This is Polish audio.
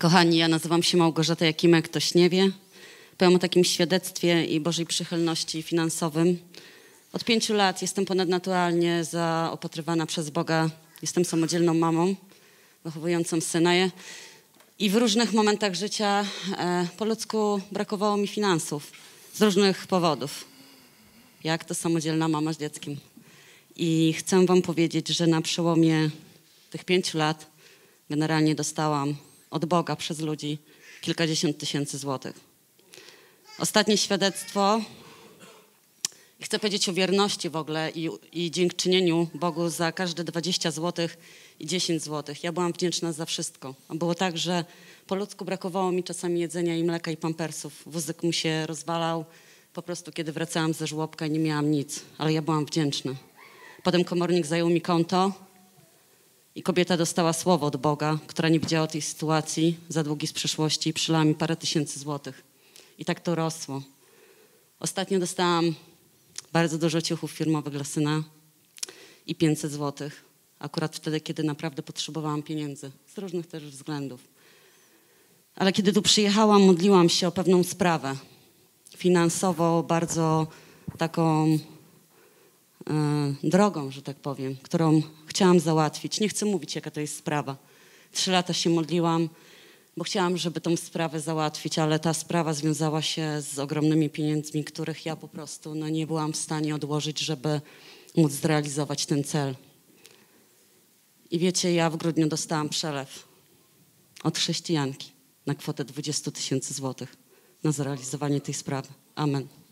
Kochani, ja nazywam się Małgorzata Jakimek, ktoś nie wie. Powiem o takim świadectwie i Bożej przychylności finansowym. Od 5 lat jestem ponadnaturalnie zaopatrywana przez Boga. Jestem samodzielną mamą, wychowującą syna. I w różnych momentach życia po ludzku brakowało mi finansów z różnych powodów. Jak to samodzielna mama z dzieckiem. I chcę wam powiedzieć, że na przełomie tych 5 lat generalnie dostałam od Boga przez ludzi kilkadziesiąt tysięcy złotych. Ostatnie świadectwo. Chcę powiedzieć o wierności w ogóle i dziękczynieniu Bogu za każde 20 złotych i 10 złotych. Ja byłam wdzięczna za wszystko. A było tak, że po ludzku brakowało mi czasami jedzenia i mleka i pampersów. Wózek mi się rozwalał. Po prostu kiedy wracałam ze żłobka nie miałam nic, ale ja byłam wdzięczna. Potem komornik zajął mi konto i kobieta dostała słowo od Boga, która nie widziała tej sytuacji, za długi z przeszłości i przylała mi parę tysięcy złotych. I tak to rosło. Ostatnio dostałam bardzo dużo ciuchów firmowych dla syna i 500 złotych. Akurat wtedy, kiedy naprawdę potrzebowałam pieniędzy. Z różnych też względów. Ale kiedy tu przyjechałam, modliłam się o pewną sprawę. Finansowo bardzo taką drogą, że tak powiem, którą chciałam załatwić. Nie chcę mówić, jaka to jest sprawa. 3 lata się modliłam, bo chciałam, żeby tą sprawę załatwić, ale ta sprawa związała się z ogromnymi pieniędzmi, których ja po prostu nie byłam w stanie odłożyć, żeby móc zrealizować ten cel. I wiecie, ja w grudniu dostałam przelew od chrześcijanki na kwotę 20 000 złotych na zrealizowanie tej sprawy. Amen.